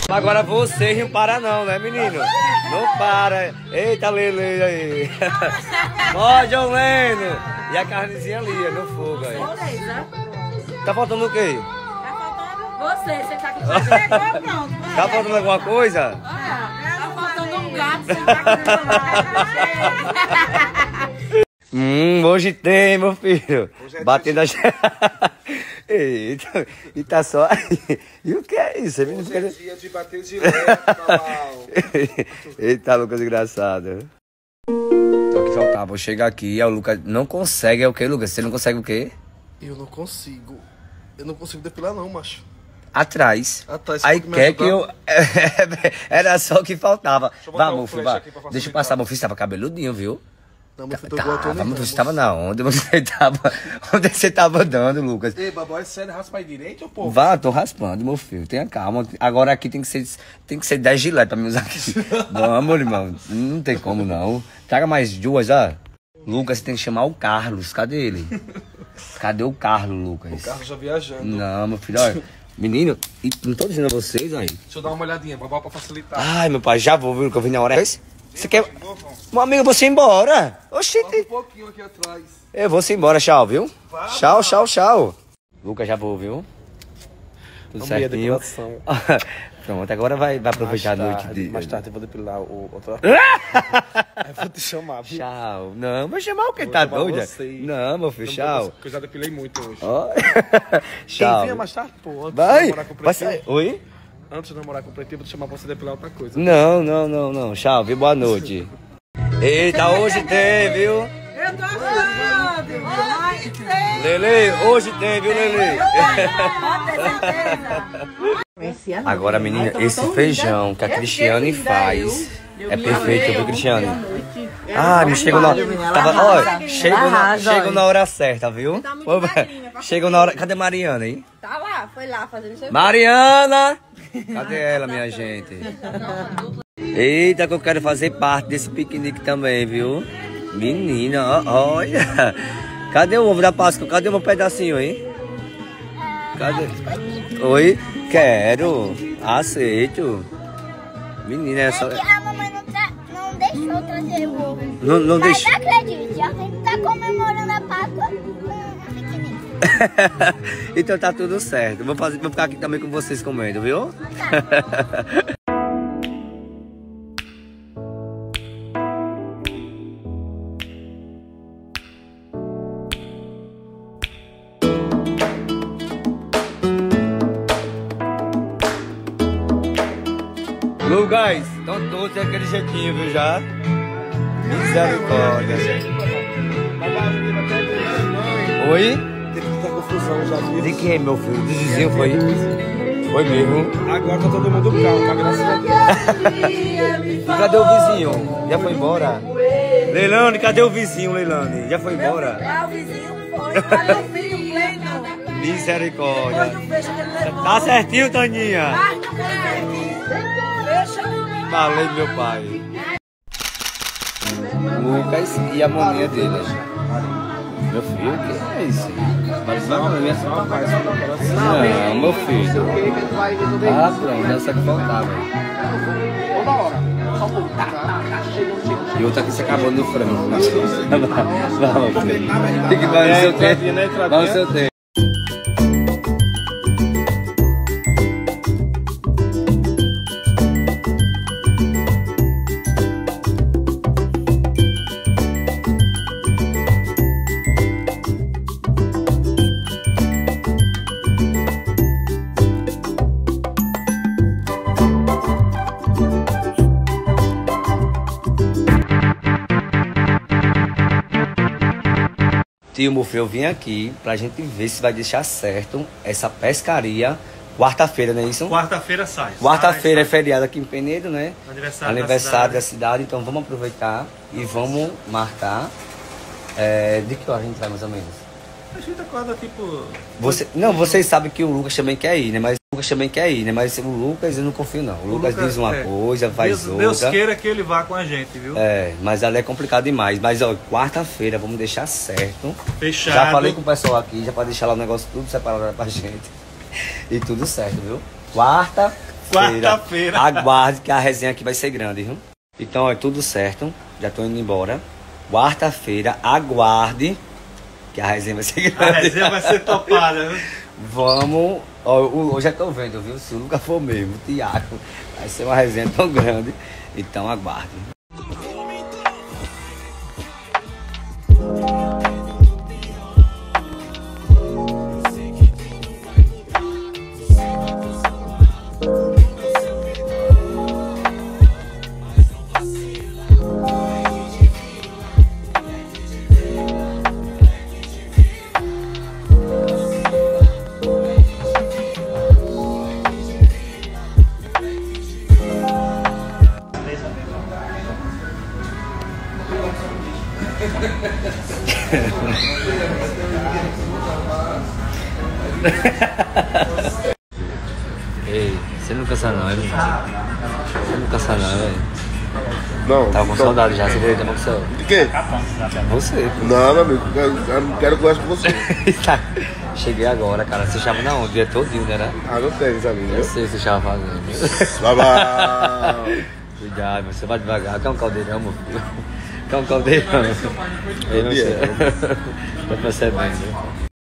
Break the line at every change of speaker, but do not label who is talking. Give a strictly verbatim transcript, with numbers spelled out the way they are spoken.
Agora vocês não param não, né, menino? Não para. Eita, Lele aí. Ó, John Leno. E a carnezinha ali, no fogo aí. Tá faltando o quê?
Você, você tá com você.
Tá faltando alguma coisa?
Tá faltando um gato, você tá com
Hum, hoje tem, meu filho. É batendo a... Eita, e tá só aí. E o que é isso? Hoje
é dia de bater de leve, cavalo.
Eita, Lucas, engraçado. Só que faltava, vou chegar aqui e o Lucas não consegue, é o que, Lucas? Você não consegue o quê?
Eu não consigo. Eu não consigo depilar não, macho.
Atrás.
Atrás.
Aí quer que eu... Era só o que faltava. Vamos, filho, vai. Deixa eu passar, meu filho, você tava cabeludinho, viu?
Não, meu filho,
tá,
tô
tá,
não,
você tava na onda, você tava... Onde você tava dando, Lucas?
Ei, babó, é sério, raspa aí direito ou pô?
Vá, tô raspando, meu filho, tenha calma. Agora aqui tem que ser, tem que ser dez giletes pra me usar aqui. Vamos, irmão, não tem como não. Traga mais duas, ó. Lucas, você tem que chamar o Carlos, cadê ele? Cadê o Carlos, Lucas?
O Carlos já viajando.
Não, meu filho, olha. Menino, e não tô dizendo a vocês aí.
Deixa eu dar uma olhadinha, babó, pra facilitar.
Ai, meu pai, já vou, viu, que eu vim na hora. Você quer... Meu amigo, você ir embora. Oxi,
um pouquinho aqui atrás.
Eu vou se embora, tchau, viu? Vai, tchau, vai. tchau, tchau. Lucas, já vou, viu? Tudo
Vamos
certinho. Pronto, agora vai, vai aproveitar
mais
a noite.
Tarde,
De...
Mais tarde eu vou depilar o outro. Aí vou te chamar, viu?
Tchau. Não, vai chamar o que? Tá doido? Não, meu filho, tchau.
Eu já depilei muito hoje.
Oh. Tchau.
Quem vinha mais tarde, pô, antes
vai.
de namorar com o
Vai
Pretinho.
sair. Oi?
Antes de namorar com o Pretinho, vou te chamar pra você depilar outra coisa.
Não, não, não, não. Tchau, viu? Boa noite. Eita, hoje tem, viu?
Eu tô achando! Hoje tem!
Lele, hoje tem, viu, Lele?
Pode ter certeza!
Agora, menina, esse feijão que a Cristiane faz é perfeito, viu, Cristiane? Ah, me chegou na hora. Tava, ó, chegou na, chegou na hora certa, viu? Chegou na hora. Cadê Mariana aí?
Tá lá, foi lá fazendo seu.
Mariana! Cadê ela, minha gente? Eita, que eu quero fazer parte desse piquenique também, viu? Menina, ó, olha. Cadê o ovo da Páscoa? Cadê o meu pedacinho aí? Cadê? Oi? Quero. Aceito. Menina, é só...
É que a mamãe não, tra... não deixou trazer o ovo.
Não, não
Mas
deixou.
acredite, a gente tá comemorando a Páscoa com um piquenique.
Então tá tudo certo. Vou, fazer, vou ficar aqui também com vocês comendo, viu? Tá. Lucas, estão todos daquele jeitinho, viu, já? Misericórdia. Oi?
Teve muita confusão já, viu?
De quem, meu filho? Do vizinho foi? Foi mesmo.
Agora tá todo mundo calmo, graças a Deus.
E cadê o vizinho? Já foi embora? Leilane, cadê o vizinho, Leilane? Já foi embora?
Ah, o vizinho foi, cadê o filho pleno?
Misericórdia. Tá certinho, Taninha? Falei, meu pai. Lucas e a moninha dele. Meu filho, o que é isso? Mas não, não é só uma paz. Não, meu filho. Ah, pronto, essa que faltava. E outra aqui se acabou no frango. Vamos, filho. Tem que vai no seu tempo. Vai no seu tempo. Tio Mufeu, eu vim aqui pra gente ver se vai deixar certo essa pescaria. Quarta-feira, não é isso?
Quarta-feira sai.
Quarta-feira é feriado aqui em Penedo, né?
Aniversário,
Aniversário
da,
da, cidade. Então vamos aproveitar e vamos marcar. É, de que hora a gente vai mais ou menos?
A gente acorda tipo...
Você, não, vocês sabem que o Lucas também quer ir, né? Mas o Lucas também quer ir, né? Mas o Lucas eu não confio não. O, o Lucas, Lucas diz uma é, coisa, faz
Deus,
outra.
Deus queira que ele vá com a gente, viu?
É, mas ali é complicado demais. Mas ó, quarta-feira vamos deixar certo.
Fechado.
Já falei com o pessoal aqui, já para deixar lá o negócio tudo separado pra gente. E tudo certo, viu? Quarta
Quarta-feira.
Aguarde que a resenha aqui vai ser grande, viu? Então, é tudo certo. Já tô indo embora. Quarta-feira, aguarde que a resenha vai ser grande.
A resenha vai ser topada, viu?
Vamos. Ó, eu, eu já tô vendo, viu? Se nunca for mesmo, o Thiago. Vai ser uma resenha tão grande. Então, aguarde. Ei, você não cansa não, hein? Você não cansa não, velho.
Não.
Tava com
não.
saudade já, você veio da emoção.
De quê?
Você, pô.
Não, meu amigo, eu eu não quero conversa com você.
Cheguei agora, cara. Você chama na onde? O dia todinho, né? né?
Ah, não tem, sabe?
Eu sei o que você estava fazendo.
Babá.
Cuidado, você vai devagar. Quer um caldeirão, meu filho? Quer um caldeirão? Eu não sei. Tô percebendo.